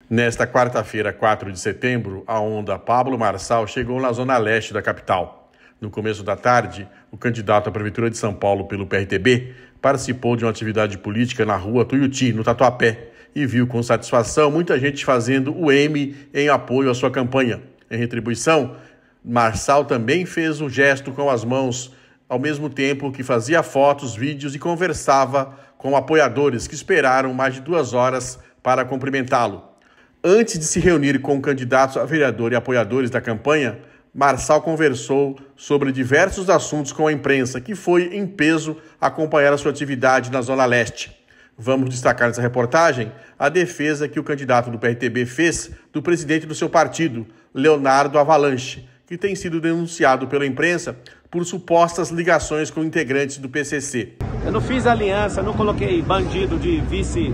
Nesta quarta-feira, 4 de setembro, a onda Pablo Marçal chegou na zona leste da capital. No começo da tarde, o candidato à Prefeitura de São Paulo pelo PRTB participou de uma atividade política na rua Tuiuti, no Tatuapé, e viu com satisfação muita gente fazendo o M em apoio à sua campanha. Em retribuição, Marçal também fez um gesto com as mãos, ao mesmo tempo que fazia fotos, vídeos e conversava com apoiadores que esperaram mais de 2 horas para cumprimentá-lo. Antes de se reunir com candidatos a vereador e apoiadores da campanha, Marçal conversou sobre diversos assuntos com a imprensa, que foi em peso acompanhar a sua atividade na Zona Leste. Vamos destacar nessa reportagem a defesa que o candidato do PRTB fez do presidente do seu partido, Leonardo Avalanche, que tem sido denunciado pela imprensa por supostas ligações com integrantes do PCC. Eu não fiz aliança, não coloquei bandido de vice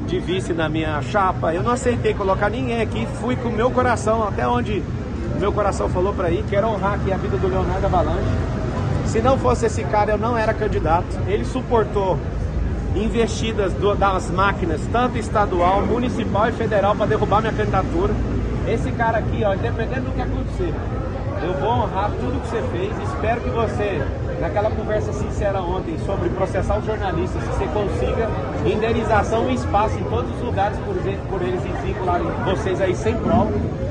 na minha chapa, eu não aceitei colocar ninguém aqui, fui com o meu coração, até onde o meu coração falou para ir, quero honrar aqui a vida do Leonardo Avalanche. Se não fosse esse cara, eu não era candidato. Ele suportou investidas das máquinas, tanto estadual, municipal e federal, para derrubar minha candidatura. Esse cara aqui, ó, independente do que acontecer, eu vou honrar tudo que você fez. Espero que você, naquela conversa sincera ontem sobre processar os jornalistas, que você consiga indenização e espaço em todos os lugares por eles vincularem vocês aí sem prova,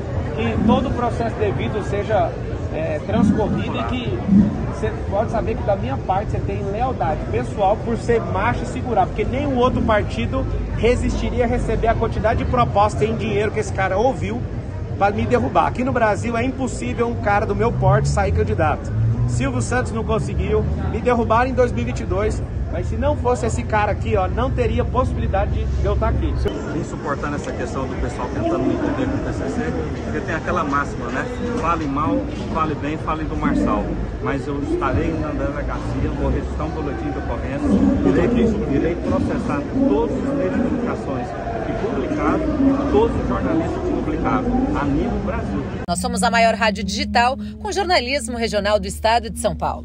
que todo o processo devido seja transcorrido e que você pode saber que da minha parte você tem lealdade pessoal por ser macho e segurar, porque nenhum outro partido resistiria a receber a quantidade de proposta em dinheiro que esse cara ouviu para me derrubar. Aqui no Brasil é impossível um cara do meu porte sair candidato. Silvio Santos não conseguiu, me derrubaram em 2022, mas se não fosse esse cara aqui, ó, não teria possibilidade de eu estar aqui. Vim suportando essa questão do pessoal tentando me entender com o PCC, porque tem aquela máxima, né? Fale mal, fale bem, fale do Marçal. Mas eu estarei na delegacia, vou registrar um boletim de ocorrência, irei processar todos os meios de comunicações que publicaram, todos os jornalistas que publicaram, a nível Brasil. Nós somos a maior rádio digital com jornalismo regional do estado de São Paulo.